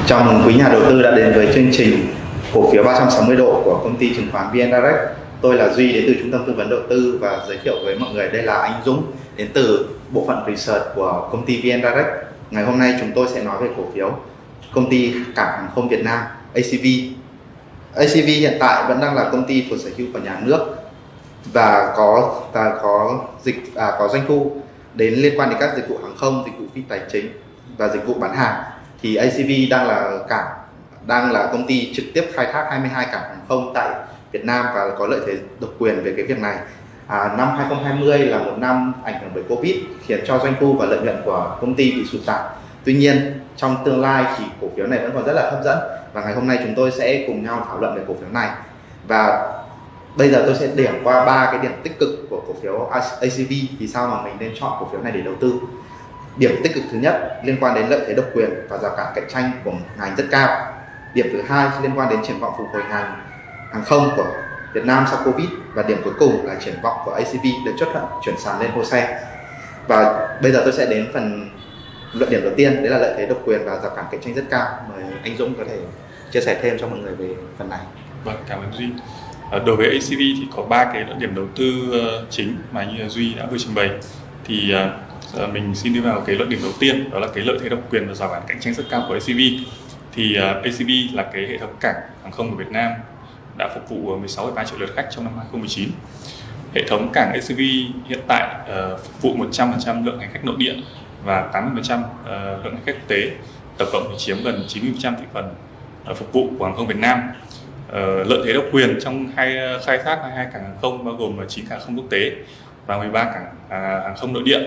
Chào mừng quý nhà đầu tư đã đến với chương trình cổ phiếu 360 độ của công ty chứng khoán VN Direct. Tôi là Duy đến từ trung tâm tư vấn đầu tư và giới thiệu với mọi người đây là anh Dũng đến từ bộ phận research của công ty VN Direct. Ngày hôm nay chúng tôi sẽ nói về cổ phiếu công ty cảng hàng không Việt Nam ACV. ACV hiện tại vẫn đang là công ty thuộc sở hữu của nhà nước và có doanh thu liên quan đến các dịch vụ hàng không, dịch vụ phi tài chính và dịch vụ bán hàng. Thì ACV đang là công ty trực tiếp khai thác 22 cảng hàng không tại Việt Nam và có lợi thế độc quyền về cái việc này. Năm 2020 là một năm ảnh hưởng bởi Covid khiến cho doanh thu và lợi nhuận của công ty bị sụt giảm. Tuy nhiên trong tương lai thì cổ phiếu này vẫn còn rất là hấp dẫn và ngày hôm nay chúng tôi sẽ cùng nhau thảo luận về cổ phiếu này. Và bây giờ tôi sẽ điểm qua 3 cái điểm tích cực của cổ phiếu ACV, vì sao mà mình nên chọn cổ phiếu này để đầu tư. Điểm tích cực thứ nhất liên quan đến lợi thế độc quyền và rào cản cạnh tranh của ngành rất cao. Điểm thứ hai liên quan đến triển vọng phục hồi ngành hàng không của Việt Nam sau Covid, và điểm cuối cùng là triển vọng của ACV để chấp thuận chuyển sàn lên HOSE. Và bây giờ tôi sẽ đến phần luận điểm đầu tiên, đấy là lợi thế độc quyền và rào cản cạnh tranh rất cao. Mời anh Dũng có thể chia sẻ thêm cho mọi người về phần này. Vâng, cảm ơn Duy. Đối với ACV thì có 3 cái luận điểm đầu tư chính mà như là Duy đã vừa trình bày. Thì mình xin đi vào cái luận điểm đầu tiên, đó là cái lợi thế độc quyền và rào cản cạnh tranh rất cao của ACV. Thì ACV là cái hệ thống cảng hàng không của Việt Nam đã phục vụ 16,3 triệu lượt khách trong năm 2019. Hệ thống cảng ACV hiện tại phục vụ 100% lượng hành khách nội địa và 80% lượng hành khách quốc tế, tổng cộng thì chiếm gần 90% thị phần phục vụ của hàng không Việt Nam. Lợi thế độc quyền trong khai thác 22 cảng hàng không bao gồm 9 cảng hàng không quốc tế và 13 cảng hàng không nội địa.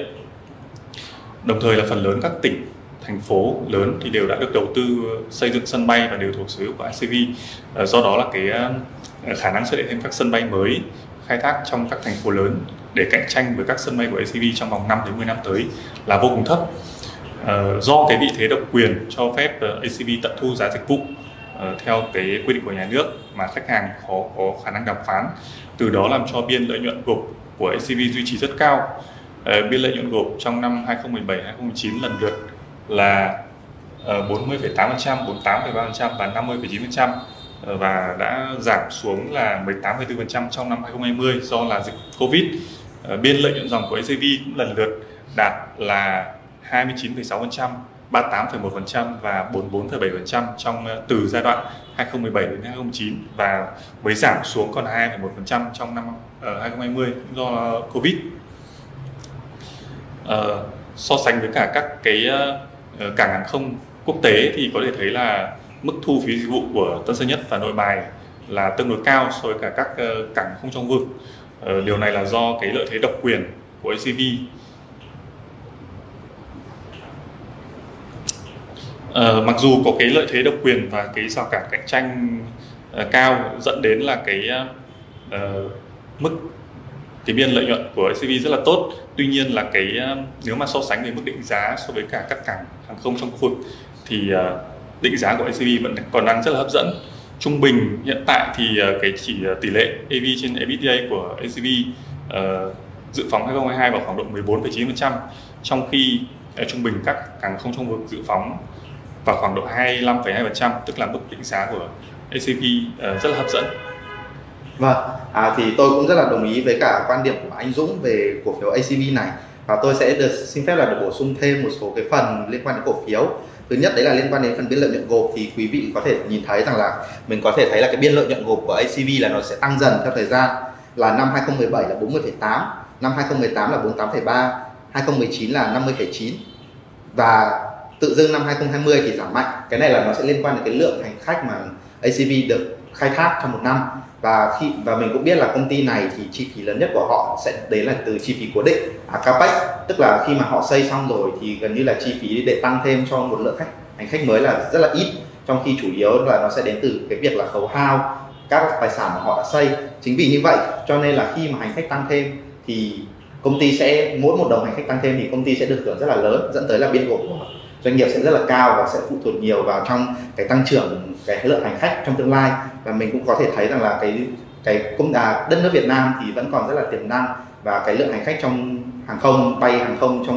Đồng thời là phần lớn các tỉnh, thành phố lớn thì đều đã được đầu tư xây dựng sân bay và đều thuộc sở hữu của ACV. Do đó là cái khả năng xuất hiện thêm các sân bay mới khai thác trong các thành phố lớn để cạnh tranh với các sân bay của ACV trong vòng 5 đến 10 năm tới là vô cùng thấp. Do cái vị thế độc quyền cho phép ACV tận thu giá dịch vụ theo cái quy định của nhà nước mà khách hàng khó có khả năng đàm phán, từ đó làm cho biên lợi nhuận gộp của ACV duy trì rất cao. Biên lợi nhuận gộp trong năm 2017-2019 lần lượt là 40,8%, 48,3% và 50,9%, và đã giảm xuống là 18,4% trong năm 2020 do là dịch Covid. Biên lợi nhuận dòng của ACV cũng lần lượt đạt là 29,6%, 38,1% và 44,7% từ giai đoạn 2017 đến 2019, và mới giảm xuống còn 2,1% trong năm 2020 do Covid. So sánh với cả các cái cảng hàng không quốc tế thì có thể thấy là mức thu phí dịch vụ của Tân Sơn Nhất và Nội Bài là tương đối cao so với cả các cảng hàng không trong vực. Điều này là do cái lợi thế độc quyền của ACV. Mặc dù có cái lợi thế độc quyền và cái rào cản cạnh tranh cao dẫn đến là cái biên lợi nhuận của ACV rất là tốt, tuy nhiên là nếu mà so sánh về mức định giá so với cả các cảng hàng không trong khu vực thì định giá của ACV vẫn còn đang rất là hấp dẫn. Trung bình hiện tại thì cái tỷ lệ EV trên EBITDA của ACV dự phóng 2022 vào khoảng độ 14,9%, trong khi trung bình các cảng hàng không trong vực dự phóng vào khoảng độ 25,2%, tức là mức định giá của ACV rất là hấp dẫn. Vâng, thì tôi cũng rất là đồng ý với cả quan điểm của anh Dũng về cổ phiếu ACV này, và tôi sẽ xin phép là được bổ sung thêm một số cái phần liên quan đến cổ phiếu. Thứ nhất đấy là liên quan đến phần biên lợi nhuận gộp, thì quý vị có thể nhìn thấy rằng là mình có thể thấy là cái biên lợi nhuận gộp của ACV là nó sẽ tăng dần theo thời gian, là năm 2017 là 40,8, năm 2018 là 48,3, 2019 là 50,9 và tự dưng năm 2020 thì giảm mạnh. Cái này là nó sẽ liên quan đến cái lượng hành khách mà ACV được khai thác trong một năm. Và mình cũng biết là công ty này thì chi phí lớn nhất của họ sẽ đến là từ chi phí cố định, capex, tức là khi mà họ xây xong rồi thì gần như là chi phí để tăng thêm cho một lượng hành khách mới là rất là ít, trong khi chủ yếu là nó sẽ đến từ cái việc là khấu hao các tài sản mà họ đã xây. Chính vì như vậy cho nên là khi mà hành khách tăng thêm thì công ty sẽ, mỗi một đồng hành khách tăng thêm thì công ty sẽ được hưởng rất là lớn, dẫn tới là biên gộp của doanh nghiệp sẽ rất là cao và sẽ phụ thuộc nhiều vào trong cái tăng trưởng cái lượng hành khách trong tương lai. Và mình cũng có thể thấy rằng là đất nước Việt Nam thì vẫn còn rất là tiềm năng, và cái lượng hành khách trong bay hàng không trong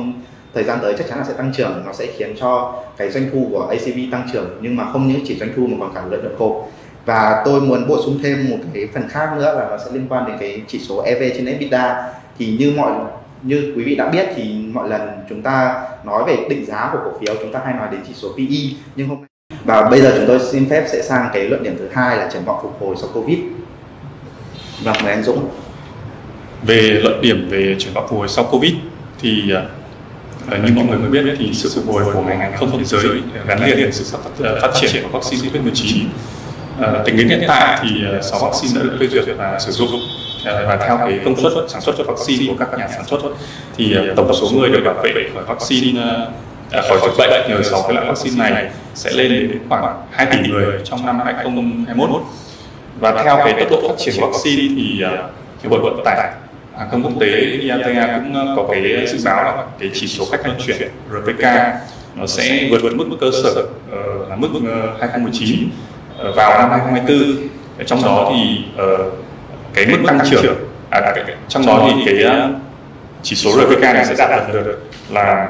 thời gian tới chắc chắn là sẽ tăng trưởng, nó sẽ khiến cho cái doanh thu của ACV tăng trưởng, nhưng mà không những chỉ doanh thu mà còn cả lợi nhuận gộp. Và tôi muốn bổ sung thêm một cái phần khác nữa là nó sẽ liên quan đến cái chỉ số EV trên EBITDA. Thì như quý vị đã biết thì mọi lần chúng ta nói về định giá của cổ phiếu chúng ta hay nói đến chỉ số PE, nhưng hôm nay và bây giờ chúng tôi xin phép sẽ sang cái luận điểm thứ hai là triển vọng phục hồi sau Covid. Vâng, mời anh Dũng. Về luận điểm về triển vọng phục hồi sau Covid thì như mọi người mới biết thì sự phục hồi của ngành hàng không thế giới gắn liền với sự phát triển của vaccine COVID-19. Tính đến hiện tại thì 6 vaccine đã được phê duyệt và sử dụng, và theo cái công suất sản xuất vaccine của các nhà sản xuất thì tổng số người được bảo vệ khỏi vaccine khỏi dịch bệnh nhờ 6 cái loại vaccine này sẽ lên đến khoảng 2 tỷ người trong năm 2021. Và theo cái tốc độ phát triển của vaccine thì Hiệp hội Vận tải Hàng không Quốc tế IATA cũng có cái dự báo là cái chỉ số khách vận chuyển RPK nó sẽ vượt mức cơ sở là mức 2019 vào năm 2024. Trong đó thì cái mức tăng trưởng trong đó thì cái chỉ số RPK này sẽ đạt được là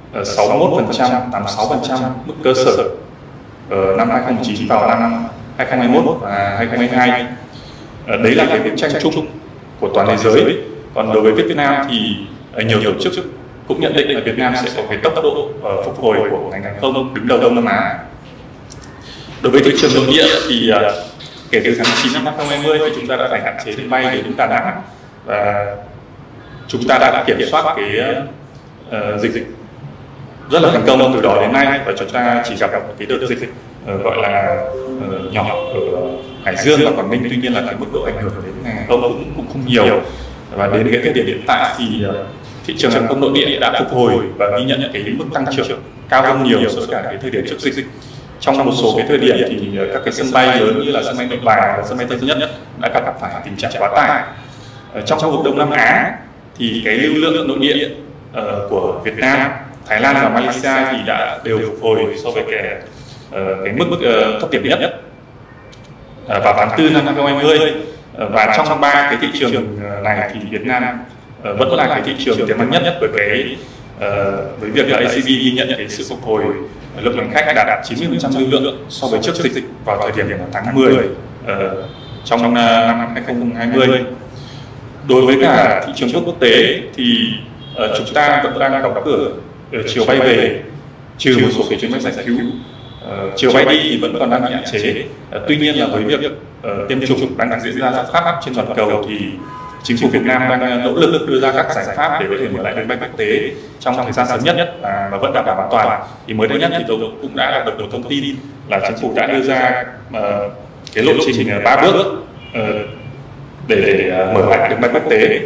61%, 86% mức cơ sở năm 2019 vào năm 2021 và 2022. Đấy là cái bức tranh chung của toàn thế giới. Còn đối với Việt Nam thì nhiều tổ chức cũng nhận định là Việt Nam sẽ có cái tốc độ phục hồi của ngành hàng không đứng đầu Đông Nam Á. Đối với thị trường nội địa thì kể từ tháng 9 năm 2020 thì chúng ta đã phải hạn chế bay đến Đà Nẵng và chúng ta đã kiểm soát cái dịch rất là thành công từ đó đến nay, và chúng ta chỉ gặp một cái đợt dịch gọi là nhỏ ở Hải Dương và Quảng Ninh. Tuy nhiên là cái mức độ ảnh hưởng đến ngành hàng không cũng không nhiều, và đến cái thời điểm hiện tại thì thị trường hàng không nội địa đã phục hồi và ghi nhận cái mức tăng trưởng cao hơn nhiều so với cả cái thời điểm trước dịch. Trong một số cái thời điểm thì các cái sân bay lớn như là sân bay Nội Bài và sân bay Tân Sơn Nhất đã gặp phải tình trạng quá tải. Trong khu vực Đông Nam Á thì cái lưu lượng nội địa của Việt Nam, Thái Lan và Malaysia thì đã đều phục hồi so với cái mức thấp điểm nhất vào tháng 4 năm 2020. Và trong ba cái thị trường này thì Việt Nam vẫn là cái thị trường tiềm năng nhất với việc là ACV ghi nhận cái sự phục hồi lượng hành khách đạt 90% lưu lượng so với trước dịch vào thời điểm tháng 10 trong năm 2020. Đối với cả thị trường quốc tế thì chúng ta vẫn đang đóng cửa chiều bay về, trừ một số cái chuyến bay giải cứu. Chiều bay đi thì vẫn còn đang bị hạn chế. Tuy nhiên là với việc tiêm chủng đang diễn ra rất khắp trên toàn cầu thì chính phủ Việt Nam đang nỗ lực đưa ra các giải pháp để có thể mở lại đường bay quốc tế trong thời gian sớm nhất và vẫn đảm bảo an toàn. Thì mới đây nhất thì tôi cũng đã đạt được một thông tin là chính phủ đã đưa ra cái lộ trình 3 bước để mở lại đường bay quốc tế.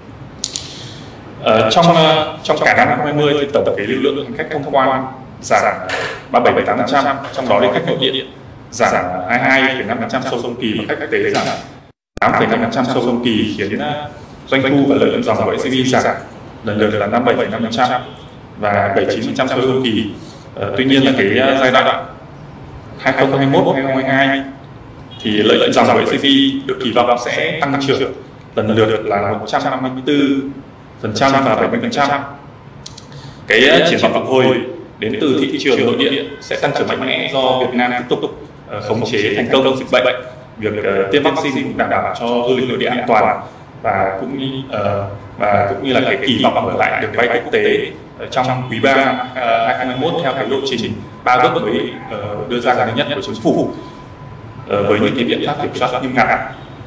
Trong cả năm 2020 thì tổng cái lưu lượng hành khách thông quan giảm 37,8%, trong đó thì khách nội địa giảm 22,5% so với cùng kỳ và khách quốc tế giảm 8,5% so với cùng kỳ, khiến doanh thu và lợi nhuận dòng của ACV giảm lần lượt là 57,5% và 79% so với cùng kỳ. Tuy nhiên là cái giai đoạn 2021-2022 thì lợi nhuận dòng của ACV được kỳ vọng sẽ tăng trưởng lần lượt là 154% và 70%. Cái triển vọng phục hồi đến từ thị trường nội địa sẽ tăng trưởng mạnh mẽ do Việt Nam tiếp tục khống chế thành công dịch bệnh, việc tiêm vaccine cũng đảm bảo cho du lịch nội địa an toàn, và cũng như là cái kỳ vọng mở lại đường bay quốc tế trong quý 3 năm 2021 theo cái lộ trình 3 bước mới đưa ra gần nhất của chính phủ với những cái biện pháp kiểm soát nghiêm ngặt.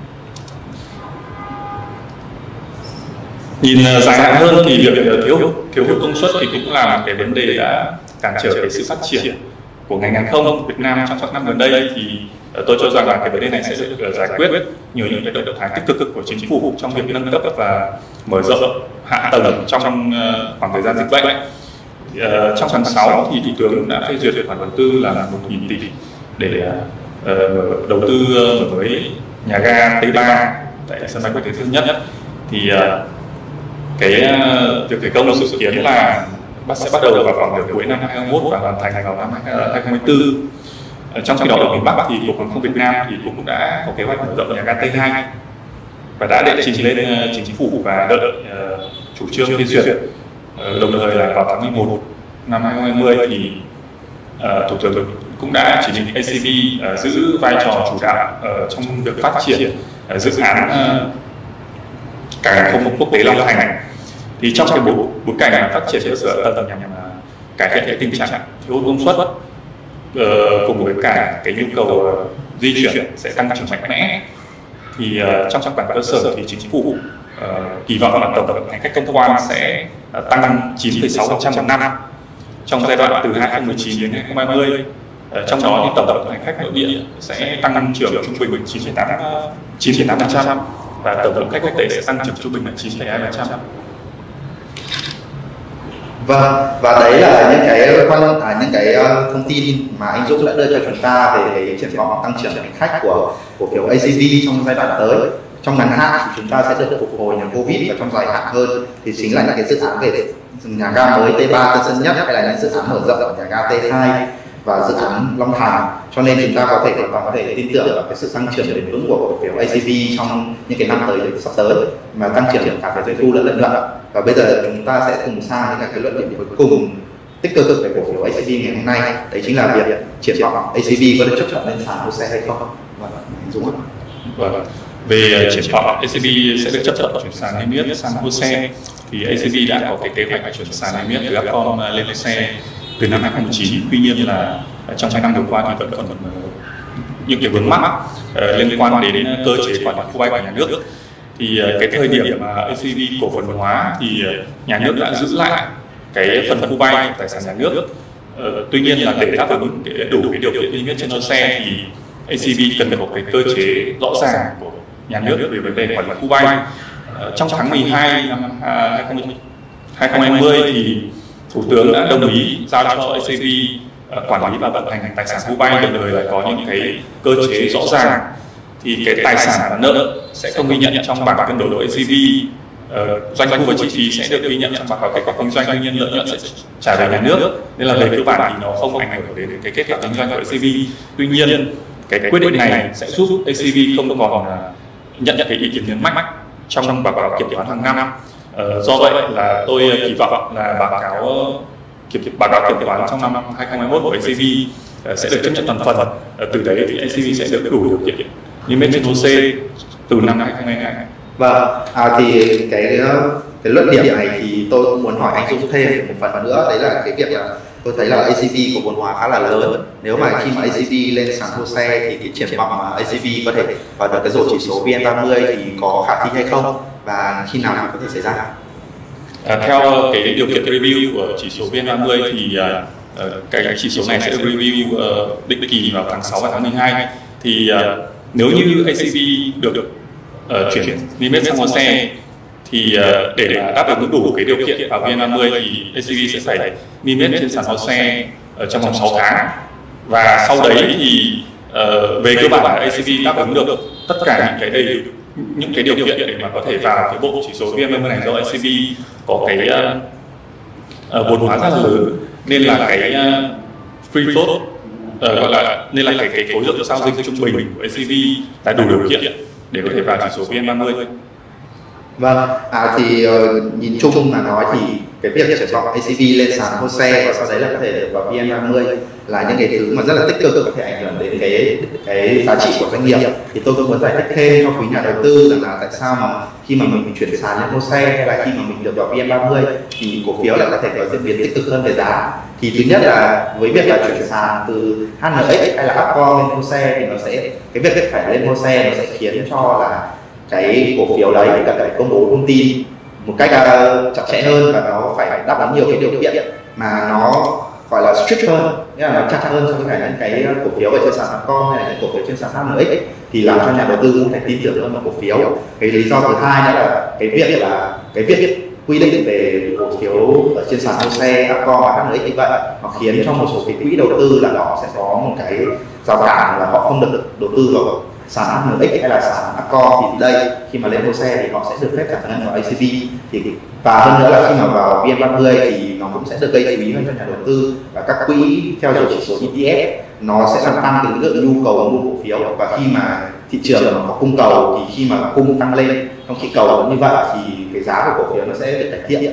Nhìn dài hạn hơn thì việc thiếu hụt công suất thì cũng là một cái vấn đề đã cản trở cái sự phát triển của ngành hàng không Việt Nam trong các năm gần đây. Thì tôi cho rằng là cái vấn đề này sẽ được giải quyết nhờ những cái động thái tích cực của chính phủ trong việc nâng cấp và mở rộng hạ tầng trong khoảng thời gian dịch bệnh. Trong tháng 6 thì Thủ tướng đã phê duyệt khoản đầu tư là 1.000 tỷ để đầu tư mở mới nhà ga T3 tại sân bay quốc tế Tân Sơn Nhất. Thì cái việc khởi công dự kiến là sẽ bắt đầu vào khoảng nửa cuối năm 2021 và hoàn thành vào năm 2024. Trong khi đó ở miền Bắc thì Cục Hàng không Việt Nam thì cũng đã có kế hoạch mở rộng nhà ga T2 và đã đệ trình lên chính phủ và đợi chủ trương phê duyệt. Đồng thời là vào tháng 11 năm 2020 thì Thủ tướng cũng đã chỉ định ACV giữ vai trò chủ đạo trong việc phát triển dự án cảng hàng không quốc tế Long Thành. Thì trong cái bối cảnh phát triển cơ sở tầng nhằm cải thiện cái tình trạng thiếu công suất cùng với cả cái nhu cầu di chuyển sẽ tăng trưởng mạnh mẽ, thì trong các bản cơ sở thì chính phủ kỳ vọng là tổng hành khách thông quan sẽ tăng 9,6% một năm trong giai đoạn từ 2019 đến 2020. Trong đó thì tổng hành khách nội địa sẽ tăng trưởng trung bình 9,8% và tổng lượng khách quốc tế sẽ tăng trưởng trung bình là 9,2%. Vâng, và đấy là những cái thông tin mà anh Dũng đã đưa cho chúng ta về triển vọng tăng trưởng hành khách của cổ phiếu ACV trong giai đoạn tới. Trong ngắn hạn thì chúng ta sẽ được phục hồi nhờ Covid, và trong dài hạn hơn thì chính là những cái dự án về nhà ga mới T3 Tân Sơn Nhất, hay là những dự án mở rộng ở nhà ga T2 và dự án Long Thành. Cho nên chúng ta hoàn toàn có thể tin tưởng vào cái sự tăng trưởng bền vững của cổ phiếu ACV trong những cái năm tới sắp tới, mà tăng trưởng cả về doanh thu lẫn lợi nhuận. Và bây giờ chúng ta sẽ cùng sang những cái luận điểm cuối cùng tích cực về cổ phiếu ACV ngày hôm nay, đấy chính là việc triển vọng ACV có được chấp thuận lên sàn HOSE hay không. Dũng ạ. Vâng. Về triển vọng ACV sẽ được chấp thuận chuyển sàn niêm yết sàn HOSE, thì ACV đã có cái kế hoạch chuyển sàn niêm yết từ Upcom lên HOSE từ năm 2019. Tuy nhiên là trong 2 năm vừa qua thì vẫn còn những cái vướng mắc liên quan đến cơ chế quản lý khu bay của nhà nước. Thì cái thời điểm mà ACV cổ phần hóa thì nhà nước đã giữ lại cái phần khu bay tài sản nhà nước. Tuy nhiên là để đáp ứng đủ cái điều kiện niêm yết trên HOSE thì ACV cần có cái cơ chế rõ ràng của nhà nước về vấn đề quản lý khu bay. Trong tháng 12 năm 2020 thì Thủ tướng đã đồng ý giao cho ACV quản lý và vận hành tài sản khu bay, đồng thời là có những cái cơ chế rõ ràng. Thì cái tài sản và nợ sẽ không ghi nhận trong bảng cân đối của ACV, doanh thu và chi phí sẽ được ghi nhận trong báo cáo kết quả kinh doanh, tuy nhiên lợi nhuận sẽ trả về nhà nước, nên là về cơ bản thì nó không ảnh hưởng đến cái kết quả kinh doanh của ACV. Tuy nhiên cái quyết định này sẽ giúp ACV không còn nhận cái ý kiến nhấn mạnh trong báo cáo kiểm toán hàng năm. Do vậy là tôi kỳ vọng là báo cáo kiểm toán trong năm 2021 của ACV sẽ được chấp nhận toàn phần. Từ đấy thì ACV sẽ được đủ điều kiện niêm yết trên HOSE từ năm 2022. Vâng, thì cái luận điểm này thì tôi cũng muốn hỏi anh Dũng thêm một phần nữa, đấy là cái việc là tôi thấy là ACV cổ phần hóa khá là lớn. Nếu mà khi mà ACV lên sàn HOSE thì cái triển vọng mà ACV có thể vào được cái rổ chỉ số VN30 thì có khả thi hay không, và khi nào thì có thể xảy ra? Theo cái điều kiện review của chỉ số VN30 thì cái chỉ số này sẽ được review định kỳ vào tháng 6 và tháng 12. Thì nếu như ACV được chuyển niêm yết sang HOSE thì để đáp ứng đủ cái điều kiện vào VN30 thì ACV sẽ phải niêm yết trên sàn HOSE trong vòng 6 tháng, và sau đấy thì về cơ bản là ACV đáp ứng được tất cả những cái điều kiện để mà có thể vào cái bộ chỉ số VN30 này, do ACV có cái vốn hóa rất là lớn, nên là cái free float gọi là nên là cái khối lượng giao dịch trung bình của ACV là đủ điều kiện để có thể vào chỉ số VN30. Vâng, thì nhìn chung mà nói thì cái việc triển vọng ACV lên sàn HOSE và sau đấy là có thể được vào VN30 là những cái thứ mà rất là tích cực, có thể ảnh hưởng đến cái giá trị của doanh nghiệp. Thì tôi cũng muốn giải thích thêm cho quý nhà đầu tư rằng là tại sao mà khi mà mình chuyển sàn lên HOSE hay là khi mà mình được vào VN30 thì cổ phiếu lại có thể có diễn biến tích cực hơn về giá. Thì thứ nhất là với việc là chuyển sàn từ HNX hay là Upcom lên HOSE thì nó sẽ cái việc phải lên HOSE nó sẽ khiến cho là cái cổ phiếu đấy cần phải công bố thông tin một cách chặt chẽ hơn, và nó phải đáp ứng nhiều cái điều kiện mà nó gọi là strict hơn, nghĩa là nó chặt hơn so với những cái cổ phiếu ở trên sàn Upcom hay là những cổ phiếu trên sàn HNX, thì làm cho nhà đầu tư cũng phải tin tưởng hơn vào cổ phiếu. Cái lý do thứ hai đó là cái việc quy định về cổ phiếu ở trên sàn HOSE, Upcom và HNX như vậy nó khiến cho một số cái quỹ đầu tư là họ sẽ có một cái rào cản là họ không được đầu tư vào sàn HNX hay là sàn Upcom. Thì đây khi mà lên HOSE thì họ sẽ được phép giải ngân vào ACV, và hơn nữa là khi mà vào VN30 thì nó cũng sẽ được gây chú ý hơn cho nhà đầu tư, và các quỹ theo dõi chỉ số ETF nó sẽ làm tăng cái lượng nhu cầu mua cổ phiếu. Và khi mà thị trường nó có cung cầu thì khi mà cung tăng lên trong khi cầu như vậy thì cái giá của cổ phiếu nó sẽ được cải thiện.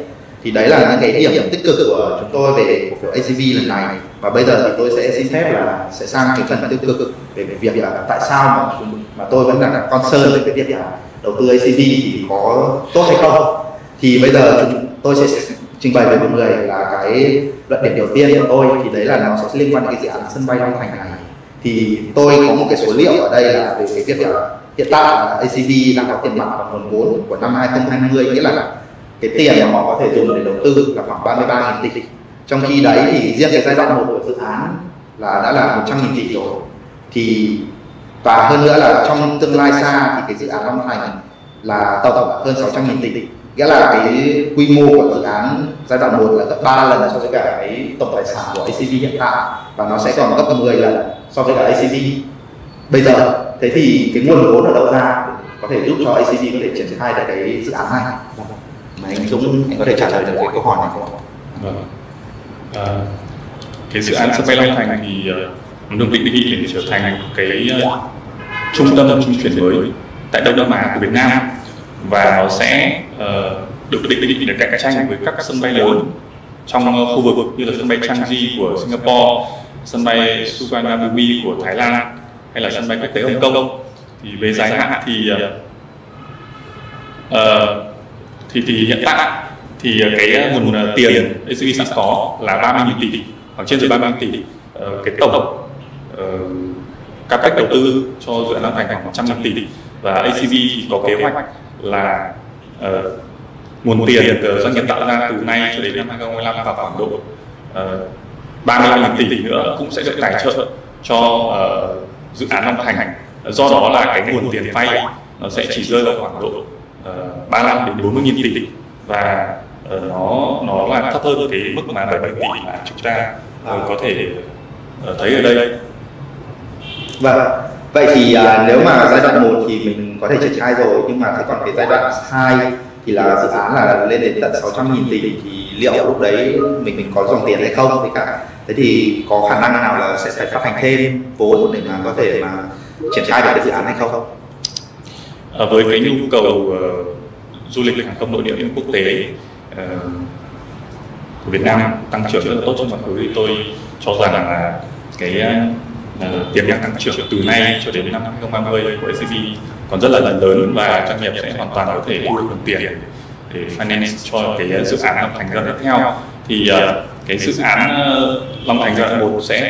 Thì đấy là những cái điểm tích cực của chúng tôi về cổ phiếu ACV lần này. Và bây giờ thì tôi sẽ xin phép là sẽ sang cái phần tiêu cực về việc là tại sao mà tôi vẫn là concern về cái việc là đầu tư ACV thì có tốt hay không. Thì bây giờ tôi sẽ trình bày với mọi người là cái luận điểm đầu tiên của tôi, thì đấy là nó sẽ liên quan đến cái dự án sân bay Long Thành này. Thì tôi có một cái số liệu ở đây là về cái việc là hiện tại là ACV đang có tiền mặt và nguồn vốn của năm 2020, nghĩa là cái tiền mà họ có thể dùng để đầu tư là khoảng 33.000 tỷ. Trong khi đấy thì riêng cái giai đoạn 1 của dự án là đã là 100.000 tỷ rồi. Thì và hơn nữa là trong tương lai xa thì cái dự án Long Thành là tổng hơn 600.000 tỷ. Nghĩa là cái quy mô của dự án giai đoạn 1 là gấp 3 lần so với cả cái tổng tài sản của ACV hiện tại, và nó sẽ còn gấp 10 lần so với cả ACV bây giờ. Thế thì cái nguồn vốn ở đâu ra có thể giúp cho ACV có thể triển khai được cái dự án này? Mà anh Dũng, anh có thể trả lời được cái câu hỏi này không ạ? Cái dự án sân bay Long Thành thì được định nghĩa để trở thành cái trung tâm trung chuyển mới tại Đông Nam Á của Việt Nam, và nó sẽ được định nghĩa để cạnh tranh với các sân bay lớn trong khu vực như là sân bay Changi của Singapore, sân bay Suvarnabhumi của Thái Lan, hay là sân bay quốc tế Hồng Kông. Thì về dài hạn thì hiện tại thì cái nguồn tiền ACV sẵn có là 30.000 tỷ, khoảng trên dưới 30.000 tỷ. Cái tổng capex đầu tư cho dự án Long Thành khoảng 100.000 tỷ, và ACV thì có kế hoạch là nguồn tiền từ doanh nghiệp tạo ra từ nay cho đến năm 2025 vào khoảng độ 35.000 tỷ nữa cũng sẽ được tài trợ cho dự án Long Thành. Do đó là cái nguồn tiền vay nó sẽ chỉ rơi vào khoảng độ 35 đến 40.000 tỷ, và nó là thấp hơn cái mức mà 7 tỷ mà chúng ta có thể thấy ở đây. Vâng. Vậy thì nếu mà giai đoạn 1 thì mình có thể triển khai rồi, nhưng mà thế còn cái giai đoạn 2 thì là dự án là lên đến tận 600.000 tỷ, thì liệu lúc đấy mình có dòng tiền hay không? Với cả thế thì có khả năng nào là sẽ phải phát hành thêm vốn để mà có thể mà triển khai được cái dự án hay không? Với cái nhu cầu du lịch hàng không nội địa quốc tế của Việt Nam tăng trưởng rất là tốt trong quá khứ, thì tôi cho rằng là cái tiềm năng tăng trưởng từ nay cho đến năm 2030 của ACV còn rất là lớn, và doanh nghiệp sẽ hoàn toàn có thể thu được tiền để finance cho cái dự án Long Thành giai đoạn tiếp theo. Thì cái dự án Long Thành giai đoạn 1 sẽ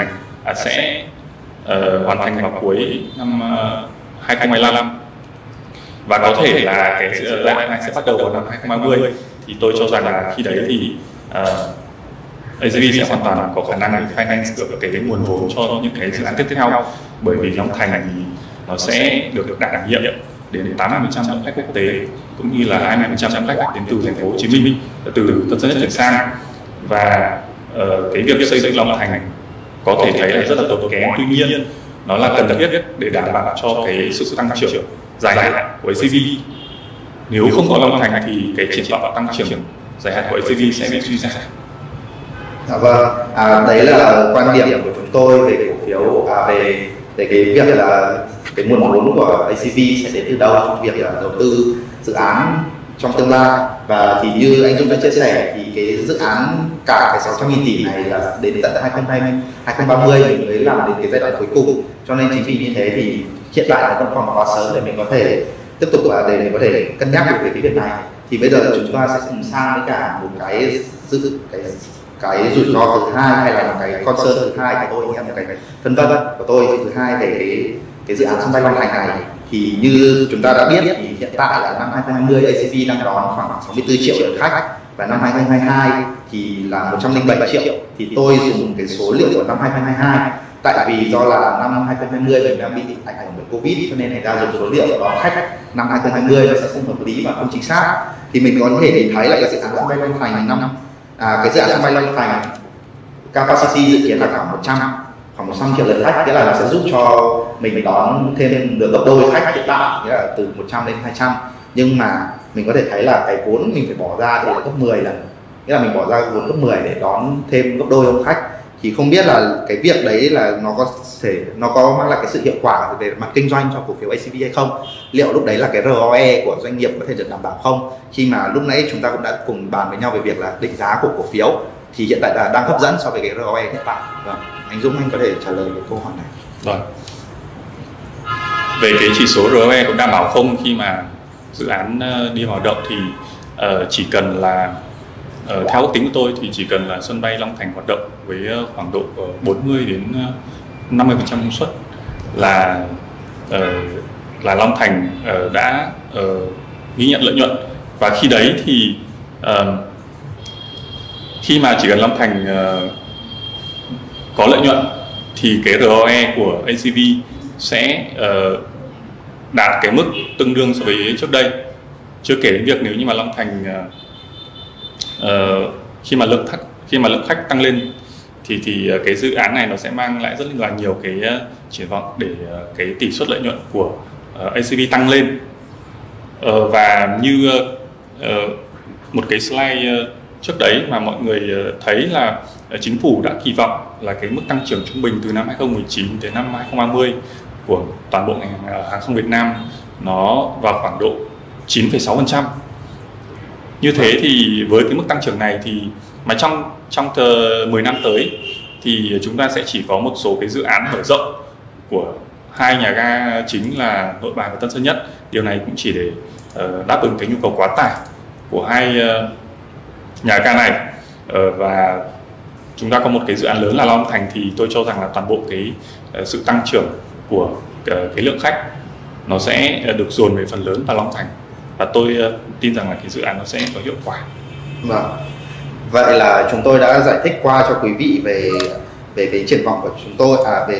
hoàn thành vào cuối năm 2025, và có thể là cái giai đoạn này sẽ bắt đầu vào năm 2030. Thì tôi cho rằng là khi đấy thì ACV sẽ hoàn toàn có khả năng để finance được cái nguồn vốn cho những cái dự án tiếp theo, bởi vì Long Thành thì nó sẽ được đảm nhiệm đến 80% lượng khách quốc tế, cũng như là 20% khách đến từ thành phố Hồ Chí Minh, từ Tân Sơn Nhất chuyển sang. Và cái việc xây dựng Long Thành có thể thấy là rất là tốn kém, tuy nhiên nó là cần thiết để đảm bảo cho cái sự tăng trưởng dài hạn của ACV. Nếu không có Long Thành thì cái triển vọng tăng trưởng dài hạn của ACV sẽ bị suy giảm. Vâng, đấy là quan điểm của chúng tôi về cổ phiếu, về cái việc là cái nguồn vốn của ACV sẽ đến từ đâu trong việc là đầu tư dự án trong tương lai. Và thì như anh Dũng đã chia sẻ thì cái dự án cả cái 600.000 tỷ này là đến tận 2030 mình mới làm đến cái giai đoạn cuối cùng, cho nên chính vì như thế thì hiện tại là vẫn còn quá sớm để mình có thể tiếp tục để mình có thể cân nhắc được về cái việc này. Thì bây giờ chúng ta sẽ cùng sang với cả một cái rủi ro thứ hai, hay là một cái concern thứ hai của tôi, một cái phân vân của tôi thứ hai về cái dự án sân bay Long Thành này. Thì như chúng ta đã biết thì hiện tại là năm 2020 ACV đang đón khoảng 64 triệu lượt khách, và năm 2022 thì là 107 triệu. Thì tôi dùng cái số liệu của năm 2022, tại vì do là năm 2020 mình đang bị ảnh hưởng bởi Covid, cho nên người ta dùng số liệu đón khách năm 2020 nó sẽ không hợp lý và không chính xác. Thì mình có thể nhìn thấy là cái dự án sân bay Long Thành cái dự án sân bay Long Thành capacity dự kiến là khoảng 100 triệu lượt khách, nghĩa là nó sẽ giúp cho mình đón thêm được gấp đôi khách hiện tại, nghĩa là từ 100 đến 200. Nhưng mà mình có thể thấy là cái vốn mình phải bỏ ra thì là gấp 10 lần, nghĩa là mình bỏ ra vốn gấp 10 để đón thêm gấp đôi ông khách. Thì không biết là cái việc đấy là nó có mang lại cái sự hiệu quả về mặt kinh doanh cho cổ phiếu ACV hay không, liệu lúc đấy là cái ROE của doanh nghiệp có thể được đảm bảo không, khi mà lúc nãy chúng ta cũng đã cùng bàn với nhau về việc là định giá của cổ phiếu thì hiện tại là đang hấp dẫn so với cái ROE hiện tại. Vâng, anh Dũng, anh có thể trả lời cái câu hỏi này. Rồi, về cái chỉ số ROE có đảm bảo không khi mà dự án đi vào hoạt động thì chỉ cần là theo ước tính của tôi thì chỉ cần là sân bay Long Thành hoạt động với khoảng độ 40 đến 50% công suất là Long Thành đã ghi nhận lợi nhuận. Và khi đấy thì khi mà chỉ cần Long Thành có lợi nhuận thì cái ROE của ACV sẽ đạt cái mức tương đương so với trước đây. Chưa kể đến việc nếu như mà Long Thành khi mà lượng khách tăng lên thì cái dự án này nó sẽ mang lại rất là nhiều cái triển vọng để cái tỷ suất lợi nhuận của ACV tăng lên. Và như một cái slide trước đấy mà mọi người thấy là chính phủ đã kỳ vọng là cái mức tăng trưởng trung bình từ năm 2019 đến năm 2030 của toàn bộ ngành hàng không Việt Nam nó vào khoảng độ 9,6%. Như thế thì với cái mức tăng trưởng này thì mà trong 10 năm tới thì chúng ta sẽ chỉ có một số cái dự án mở rộng của hai nhà ga chính là Nội Bài và Tân Sơn Nhất. Điều này cũng chỉ để đáp ứng cái nhu cầu quá tải của hai nhà ga này. Và chúng ta có một cái dự án lớn là Long Thành thì tôi cho rằng là toàn bộ cái sự tăng trưởng của cái lượng khách nó sẽ được dồn về phần lớn vào Long Thành, và tôi tin rằng là cái dự án nó sẽ có hiệu quả. Vâng. Vậy là chúng tôi đã giải thích qua cho quý vị về cái triển vọng của chúng tôi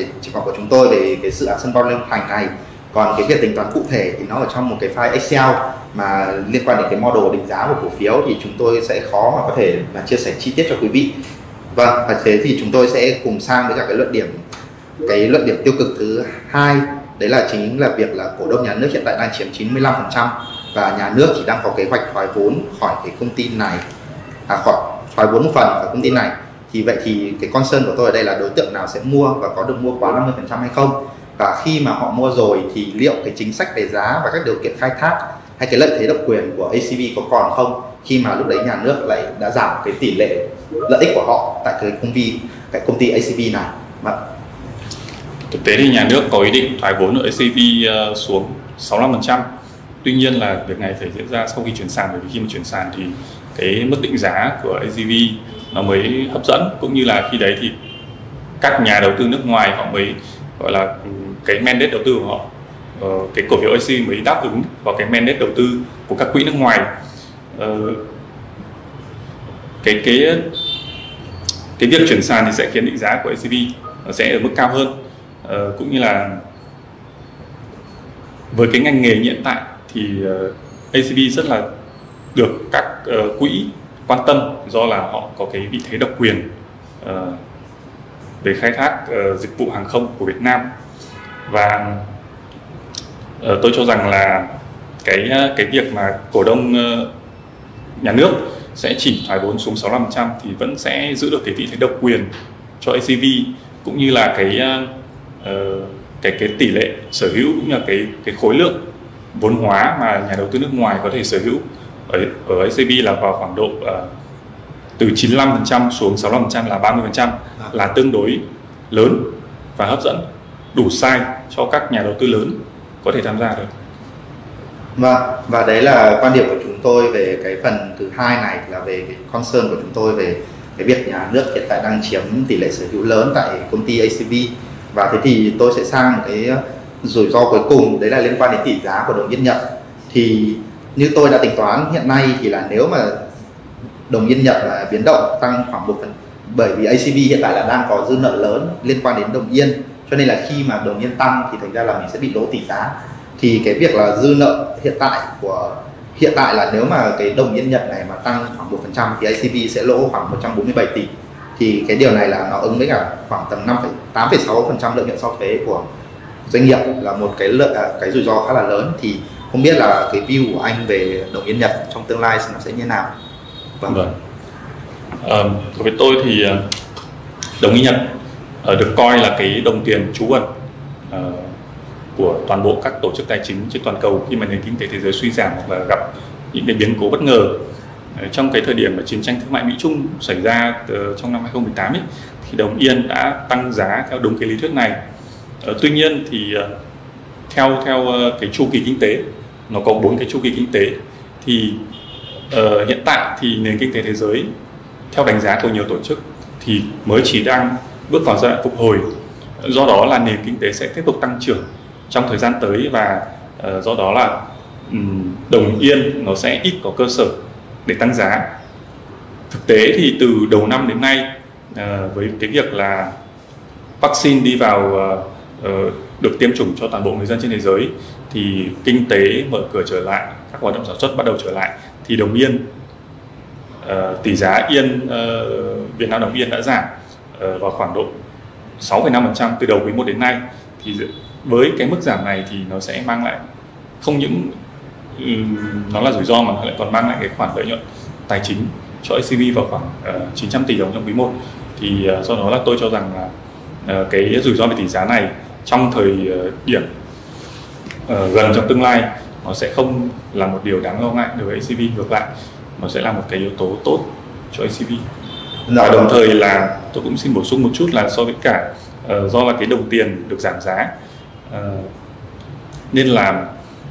về cái dự án sân bay Long Thành này. Còn cái việc tính toán cụ thể thì nó ở trong một cái file Excel mà liên quan đến cái model định giá của cổ phiếu thì chúng tôi sẽ khó mà có thể là chia sẻ chi tiết cho quý vị. Vâng, và thế thì chúng tôi sẽ cùng sang với cả cái luận điểm tiêu cực thứ hai, đấy là chính là việc là cổ đông nhà nước hiện tại đang chiếm 95% và nhà nước chỉ đang có kế hoạch thoái vốn khỏi cái công ty này, thoái vốn một phần ở công ty này. Thì vậy thì cái concern của tôi ở đây là đối tượng nào sẽ mua và có được mua quá 50% hay không, và khi mà họ mua rồi thì liệu cái chính sách về giá và các điều kiện khai thác hay cái lợi thế độc quyền của ACV có còn không, khi mà lúc đấy nhà nước lại đã giảm cái tỷ lệ lợi ích của họ tại cái công ty ACV này. Thực tế thì nhà nước có ý định thoái vốn ở ACV xuống 65%. Tuy nhiên là việc này phải diễn ra sau khi chuyển sàn, bởi vì khi mà chuyển sàn thì cái mức định giá của ACV nó mới hấp dẫn, cũng như là khi đấy thì các nhà đầu tư nước ngoài họ mới gọi là cái mandate đầu tư của họ, cái cổ phiếu ACV mới đáp ứng vào cái mandate đầu tư của các quỹ nước ngoài. Cái việc chuyển sàn thì sẽ khiến định giá của ACV nó sẽ ở mức cao hơn, cũng như là với cái ngành nghề hiện tại thì ACV rất là được các quỹ quan tâm, do là họ có cái vị thế độc quyền về khai thác dịch vụ hàng không của Việt Nam. Và tôi cho rằng là cái việc mà cổ đông nhà nước sẽ chỉ thoái vốn xuống 65% thì vẫn sẽ giữ được cái vị thế độc quyền cho ACV, cũng như là cái tỷ lệ sở hữu, cũng như là cái khối lượng vốn hóa mà nhà đầu tư nước ngoài có thể sở hữu ở ACV là vào khoảng độ từ 95% xuống 65% là 30%, là tương đối lớn và hấp dẫn, đủ size cho các nhà đầu tư lớn có thể tham gia được. Và đấy là quan điểm của chúng tôi về cái phần thứ hai này, là về cái concern của chúng tôi về cái việc nhà nước hiện tại đang chiếm tỷ lệ sở hữu lớn tại công ty ACV. Và thế thì tôi sẽ sang một cái rủi ro cuối cùng, đấy là liên quan đến tỷ giá của đồng yên Nhật. Thì như tôi đã tính toán hiện nay thì là nếu mà đồng yên Nhật là biến động tăng khoảng 1%, bởi vì ACV hiện tại là đang có dư nợ lớn liên quan đến đồng yên, cho nên là khi mà đồng yên tăng thì thành ra là mình sẽ bị lỗ tỷ giá. Thì cái việc là dư nợ hiện tại là nếu mà cái đồng yên Nhật này mà tăng khoảng 1% thì ACV sẽ lỗ khoảng 147 tỷ. Thì cái điều này là nó ứng với cả khoảng tầm 8,6% lợi nhuận sau thuế của doanh nghiệp, là một cái rủi ro khá là lớn. Thì không biết là cái view của anh về đồng yên Nhật trong tương lai nó sẽ như nào? Vâng. Với tôi thì Đồng Yên Nhật được coi là cái đồng tiền trú ẩn của toàn bộ các tổ chức tài chính trên toàn cầu khi mà nền kinh tế thế giới suy giảm hoặc là gặp những cái biến cố bất ngờ. Trong cái thời điểm mà chiến tranh thương mại Mỹ Trung xảy ra trong năm 2018 ấy, thì đồng yên đã tăng giá theo đúng cái lý thuyết này. Tuy nhiên thì theo cái chu kỳ kinh tế, nó có 4 cái chu kỳ kinh tế, thì hiện tại thì nền kinh tế thế giới theo đánh giá của nhiều tổ chức thì mới chỉ đang bước vào giai đoạn phục hồi. Do đó là nền kinh tế sẽ tiếp tục tăng trưởng trong thời gian tới, và do đó là đồng yên nó sẽ ít có cơ sở để tăng giá. Thực tế thì từ đầu năm đến nay, với cái việc là vaccine đi vào được tiêm chủng cho toàn bộ người dân trên thế giới, thì kinh tế mở cửa trở lại, các hoạt động sản xuất bắt đầu trở lại, thì đồng yên, tỷ giá yên Việt Nam đồng yên đã giảm vào khoảng độ 6,5% từ đầu quý 1 đến nay. Thì với cái mức giảm này thì nó sẽ mang lại không những nó là rủi ro mà nó lại còn mang lại cái khoản lợi nhuận tài chính cho ACV vào khoảng 900 tỷ đồng trong quý 1. Thì do đó là tôi cho rằng là cái rủi ro về tỷ giá này trong thời điểm gần trong tương lai nó sẽ không là một điều đáng lo ngại đối với ACV, ngược lại nó sẽ là một cái yếu tố tốt cho ACV. Và đồng thời là tôi cũng xin bổ sung một chút là so với cả do là cái đồng tiền được giảm giá, nên là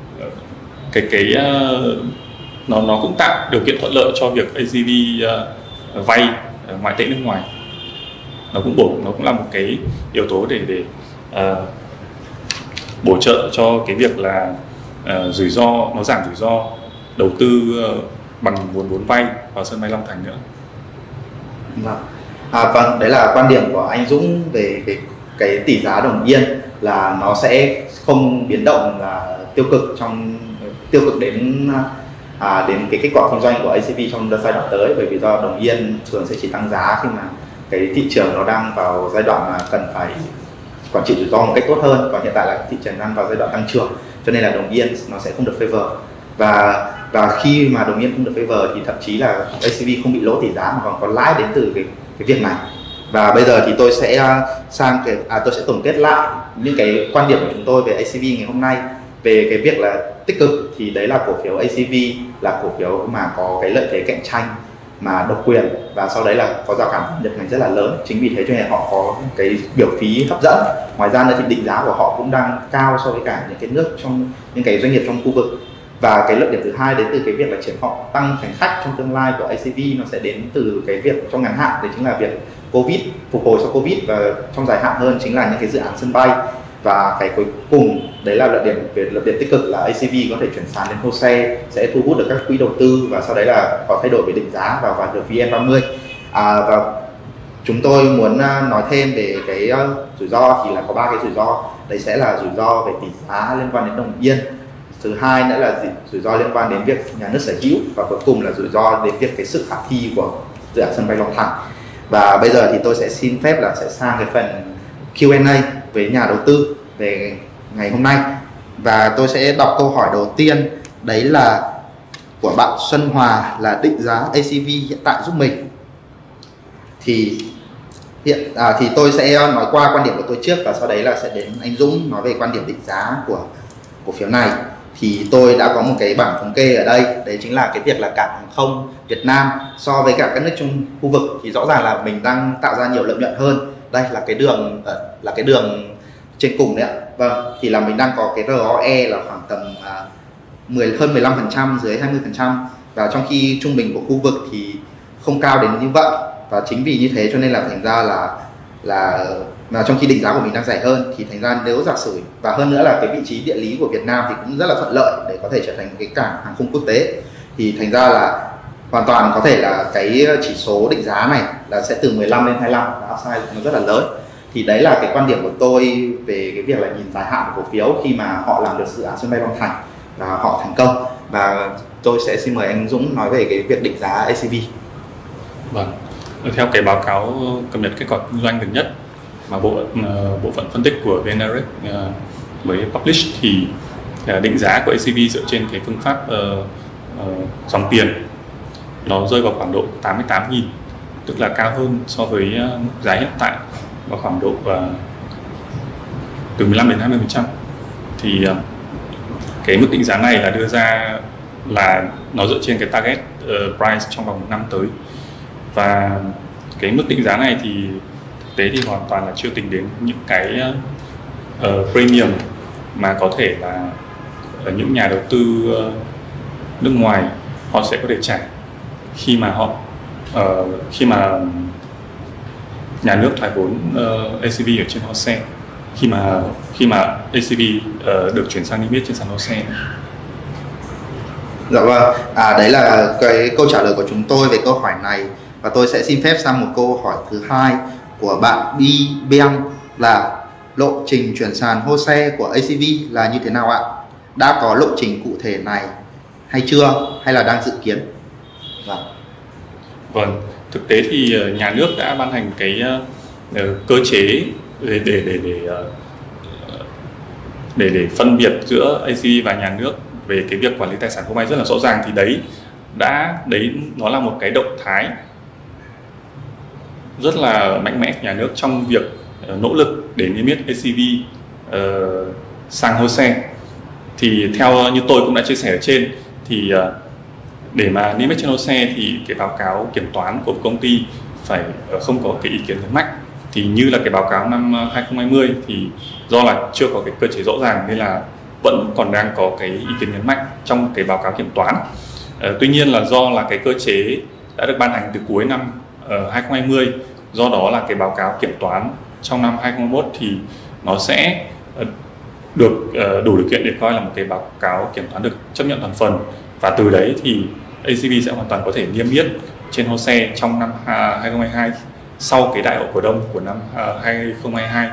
nó cũng tạo điều kiện thuận lợi cho việc ACV vay ngoại tệ nước ngoài. Nó cũng là một cái yếu tố để bổ trợ cho cái việc là rủi ro, nó giảm rủi ro đầu tư bằng nguồn vốn vay vào sân bay Long Thành nữa. Vâng, đấy là quan điểm của anh Dũng về cái tỷ giá đồng yên, là nó sẽ không biến động là tiêu cực đến cái kết quả kinh doanh của ACV trong giai đoạn tới, bởi vì do đồng yên thường sẽ chỉ tăng giá khi mà cái thị trường nó đang vào giai đoạn mà cần phải quản trị rủi ro một cách tốt hơn, còn hiện tại là thị trường đang vào giai đoạn tăng trưởng, cho nên là đồng yên nó sẽ không được favor. Và khi mà đồng yên không được favor thì thậm chí là ACV không bị lỗ tỷ giá mà còn có lãi đến từ cái việc này. Và bây giờ thì tôi sẽ tôi sẽ tổng kết lại những cái quan điểm của chúng tôi về ACV ngày hôm nay. Về cái việc là tích cực thì đấy là cổ phiếu ACV là cổ phiếu mà có cái lợi thế cạnh tranh mà độc quyền, và sau đấy là có rào cản nhập ngành rất là lớn. Chính vì thế cho nên họ có cái biểu phí hấp dẫn. Ngoài ra nữa thì định giá của họ cũng đang cao so với cả những cái nước trong những cái doanh nghiệp trong khu vực. Và cái lợi điểm thứ hai đến từ cái việc là triển vọng tăng hành khách trong tương lai của ACV nó sẽ đến từ cái việc trong ngắn hạn, đấy chính là việc Covid, phục hồi sau Covid, và trong dài hạn hơn chính là những cái dự án sân bay. Và cái cuối cùng đấy là lợi điểm tích cực là ACV có thể chuyển sàn đến HOSE, sẽ thu hút được các quỹ đầu tư, và sau đấy là có thay đổi về định giá và được VN30. Và chúng tôi muốn nói thêm về cái rủi ro thì là có 3 cái rủi ro. Đấy sẽ là rủi ro về tỷ giá liên quan đến đồng yên, thứ hai nữa là rủi ro liên quan đến việc nhà nước sở hữu, và cuối cùng là rủi ro đến việc cái sự khả thi của dự án sân bay Long Thành. Và bây giờ thì tôi sẽ xin phép là sẽ sang cái phần Q&A với nhà đầu tư về ngày hôm nay. Và tôi sẽ đọc câu hỏi đầu tiên, đấy là của bạn Xuân Hòa, là định giá ACV hiện tại giúp mình. Thì tôi sẽ nói qua quan điểm của tôi trước, và sau đấy là sẽ đến anh Dũng nói về quan điểm định giá của cổ phiếu này. Thì tôi đã có một cái bảng thống kê ở đây, đấy chính là cái việc là cảng hàng không Việt Nam so với cả các nước trong khu vực thì rõ ràng là mình đang tạo ra nhiều lợi nhuận hơn. Đây là cái đường trên cùng đấy ạ. Vâng, thì là mình đang có cái ROE là khoảng tầm hơn 15%, dưới 20%, và trong khi trung bình của khu vực thì không cao đến như vậy. Và chính vì như thế cho nên là thành ra là trong khi định giá của mình đang rẻ hơn, thì thành ra nếu giả sử, và hơn nữa là cái vị trí địa lý của Việt Nam thì cũng rất là thuận lợi để có thể trở thành một cái cảng hàng không quốc tế, thì thành ra là hoàn toàn có thể là cái chỉ số định giá này là sẽ từ 15 lên 25, và upside nó rất là lớn. Thì đấy là cái quan điểm của tôi về cái việc là nhìn dài hạn của cổ phiếu khi mà họ làm được dự án sân bay Long Thành và họ thành công. Và tôi sẽ xin mời anh Dũng nói về cái việc định giá ACV. Vâng, theo cái báo cáo cập nhật kết quả kinh doanh gần nhất mà bộ phận phân tích của VN Direct mới publish, thì định giá của ACV dựa trên cái phương pháp dòng tiền nó rơi vào khoảng độ 88.000 tức là cao hơn so với mức giá hiện tại vào khoảng độ từ 15 đến 20%. Thì cái mức định giá này là đưa ra là nó dựa trên cái target price trong vòng 1 năm tới, và cái mức định giá này thì thực tế thì hoàn toàn là chưa tính đến những cái premium mà có thể là những nhà đầu tư nước ngoài họ sẽ có thể trả khi mà nhà nước thoái vốn ACV ở trên HOSE, khi mà ACV được chuyển sang niêm yết trên sàn HOSE. Dạ vâng, đấy là cái câu trả lời của chúng tôi về câu hỏi này, và tôi sẽ xin phép sang một câu hỏi thứ hai của bạn BM là lộ trình chuyển sàn HOSE của ACV là như thế nào ạ? Đã có lộ trình cụ thể này hay chưa, hay là đang dự kiến? Vâng, thực tế thì nhà nước đã ban hành cái cơ chế để phân biệt giữa ACV và nhà nước về cái việc quản lý tài sản không may rất là rõ ràng. Thì đấy nó là một cái động thái rất là mạnh mẽ của nhà nước trong việc nỗ lực để niêm yết ACV sang HOSE. Thì theo như tôi cũng đã chia sẻ ở trên, thì để mà niêm yết trên HOSE thì cái báo cáo kiểm toán của công ty phải không có cái ý kiến nhấn mạnh. Thì như là cái báo cáo năm 2020 thì do là chưa có cái cơ chế rõ ràng nên là vẫn còn đang có cái ý kiến nhấn mạnh trong cái báo cáo kiểm toán. Tuy nhiên là do là cái cơ chế đã được ban hành từ cuối năm 2020, do đó là cái báo cáo kiểm toán trong năm 2021 thì nó sẽ được đủ điều kiện để coi là một cái báo cáo kiểm toán được chấp nhận toàn phần, và từ đấy thì ACV sẽ hoàn toàn có thể niêm yết trên HOSE trong năm 2022 sau cái đại hội cổ đông của năm 2022,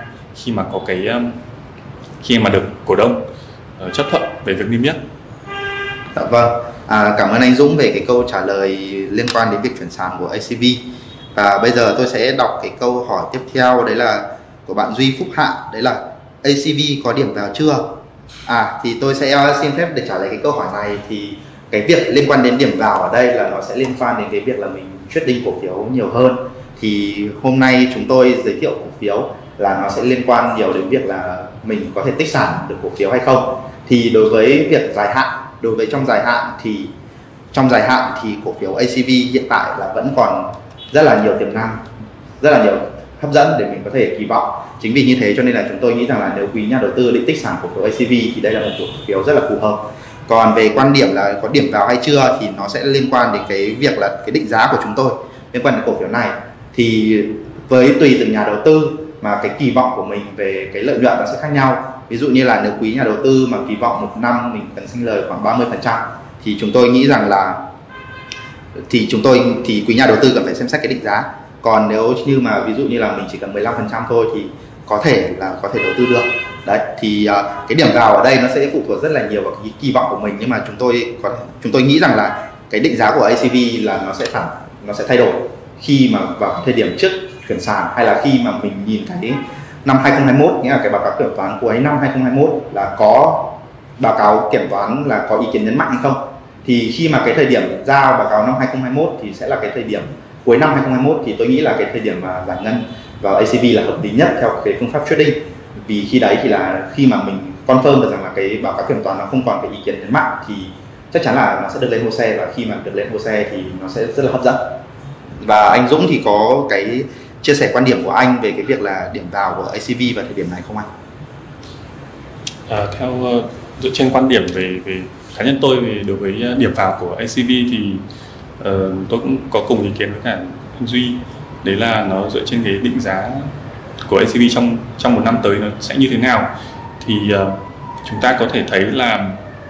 khi mà được cổ đông chấp thuận về việc niêm yết. Dạ vâng, cảm ơn anh Dũng về cái câu trả lời liên quan đến việc chuyển sàn của ACV. Và bây giờ tôi sẽ đọc cái câu hỏi tiếp theo, đấy là của bạn Duy Phúc Hạ, đấy là ACV có điểm vào chưa? Thì tôi sẽ xin phép để trả lời cái câu hỏi này. Thì cái việc liên quan đến điểm vào ở đây là nó sẽ liên quan đến cái việc là mình trading cổ phiếu nhiều hơn. Thì hôm nay chúng tôi giới thiệu cổ phiếu là nó sẽ liên quan nhiều đến việc là mình có thể tích sản được cổ phiếu hay không. Thì đối với việc dài hạn, trong dài hạn thì cổ phiếu ACV hiện tại là vẫn còn rất là nhiều tiềm năng, rất là nhiều hấp dẫn để mình có thể kỳ vọng. Chính vì như thế cho nên là chúng tôi nghĩ rằng là nếu quý nhà đầu tư định tích sản cổ phiếu ACV thì đây là một cổ phiếu rất là phù hợp. Còn về quan điểm là có điểm vào hay chưa thì nó sẽ liên quan đến cái việc là cái định giá của chúng tôi liên quan đến cổ phiếu này. Thì với tùy từng nhà đầu tư mà cái kỳ vọng của mình về cái lợi nhuận nó sẽ khác nhau. Ví dụ như là nếu quý nhà đầu tư mà kỳ vọng 1 năm mình cần sinh lời khoảng 30% thì chúng tôi nghĩ rằng là thì quý nhà đầu tư cần phải xem xét cái định giá. Còn nếu như mà ví dụ như là mình chỉ cần 15% thôi thì có thể đầu tư được. Đấy, thì cái điểm vào ở đây nó sẽ phụ thuộc rất là nhiều vào cái kỳ vọng của mình, nhưng mà chúng tôi nghĩ rằng là cái định giá của ACV là nó sẽ thay đổi khi mà vào thời điểm trước chuyển sàn, hay là khi mà mình nhìn cái năm 2021, nghĩa là cái báo cáo kiểm toán cuối năm 2021 là có báo cáo kiểm toán là có ý kiến nhấn mạnh hay không. Thì khi mà cái thời điểm giao báo cáo năm 2021 thì sẽ là cái thời điểm cuối năm 2021, thì tôi nghĩ là cái thời điểm mà giải ngân vào ACV là hợp lý nhất theo cái phương pháp trading. Vì khi đấy thì là khi mà mình confirm được rằng là cái báo cáo kiểm toán nó không còn cái ý kiến nhấn mạnh thì chắc chắn là nó sẽ được lên HOSE, và khi mà được lên HOSE thì nó sẽ rất là hấp dẫn. Và anh Dũng thì có cái chia sẻ quan điểm của anh về cái việc là điểm vào của ACV vào thời điểm này không anh? Theo dựa trên quan điểm về cá nhân tôi đối với điểm vào của ACV thì tôi cũng có cùng ý kiến với cả anh Duy, đấy là nó dựa trên cái định giá của ACV trong 1 năm tới nó sẽ như thế nào. Thì chúng ta có thể thấy là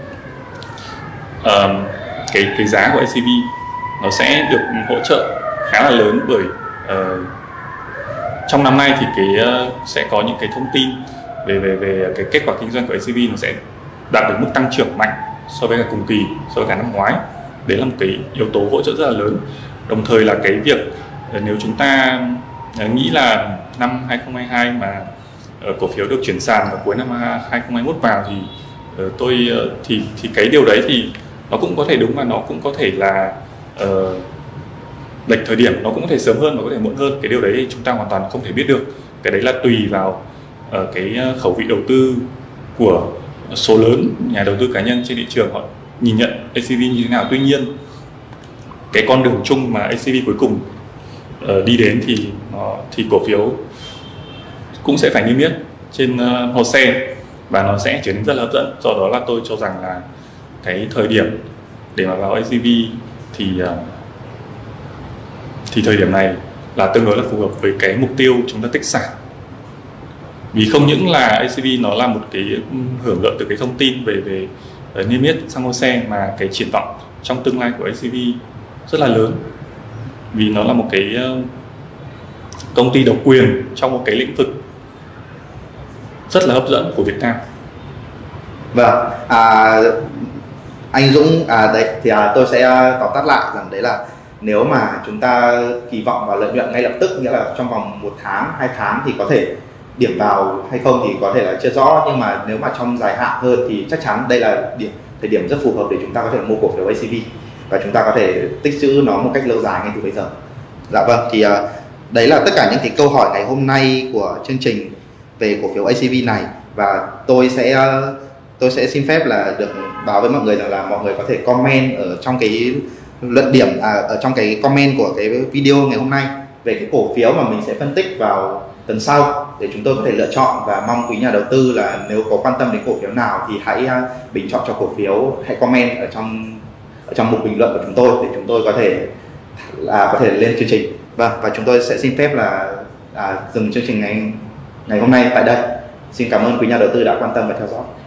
cái giá của ACV nó sẽ được hỗ trợ khá là lớn bởi trong năm nay thì sẽ có những cái thông tin về cái kết quả kinh doanh của ACV nó sẽ đạt được mức tăng trưởng mạnh so với cả cùng kỳ, so với cả năm ngoái. Đấy là một cái yếu tố hỗ trợ rất là lớn. Đồng thời là cái việc nếu chúng ta nghĩ là năm 2022 mà cổ phiếu được chuyển sàn vào cuối năm 2021 vào thì cái điều đấy thì nó cũng có thể đúng và nó cũng có thể là lệch thời điểm nó cũng có thể sớm hơn và có thể muộn hơn. Cái điều đấy chúng ta hoàn toàn không thể biết được. Cái đấy là tùy vào cái khẩu vị đầu tư của số lớn nhà đầu tư cá nhân trên thị trường, họ nhìn nhận ACV như thế nào. Tuy nhiên cái con đường chung mà ACV cuối cùng đi đến thì cổ phiếu cũng sẽ phải niêm yết trên HOSE và nó sẽ trở nên rất là hấp dẫn. Do đó là tôi cho rằng là cái thời điểm để mà vào ACV thì thời điểm này là tương đối là phù hợp với cái mục tiêu chúng ta tích sản. Vì không những là ACV nó là một cái hưởng lợi từ cái thông tin về niêm yết sang HOSE, mà cái triển vọng trong tương lai của ACV rất là lớn, vì nó là một cái công ty độc quyền trong một cái lĩnh vực rất là hấp dẫn của Việt Nam. Vâng, anh Dũng, đấy thì tôi sẽ tóm tắt lại rằng đấy là nếu mà chúng ta kỳ vọng vào lợi nhuận ngay lập tức, nghĩa là trong vòng 1 tháng, 2 tháng thì có thể điểm vào hay không thì có thể là chưa rõ, nhưng mà nếu mà trong dài hạn hơn thì chắc chắn đây là thời điểm rất phù hợp để chúng ta có thể mua cổ phiếu ACV và chúng ta có thể tích trữ nó một cách lâu dài ngay từ bây giờ. Dạ vâng, thì đấy là tất cả những cái câu hỏi ngày hôm nay của chương trình về cổ phiếu ACV này, và tôi sẽ xin phép là được báo với mọi người rằng là mọi người có thể comment ở trong cái luận điểm ở trong cái comment của cái video ngày hôm nay về cái cổ phiếu mà mình sẽ phân tích vào tuần sau để chúng tôi có thể lựa chọn. Và mong quý nhà đầu tư là nếu có quan tâm đến cổ phiếu nào thì hãy bình chọn cho cổ phiếu, hãy comment ở trong mục bình luận của chúng tôi để chúng tôi có thể lên chương trình. Vâng, và chúng tôi sẽ xin phép là dừng chương trình ngày hôm nay tại đây. Xin cảm ơn quý nhà đầu tư đã quan tâm và theo dõi.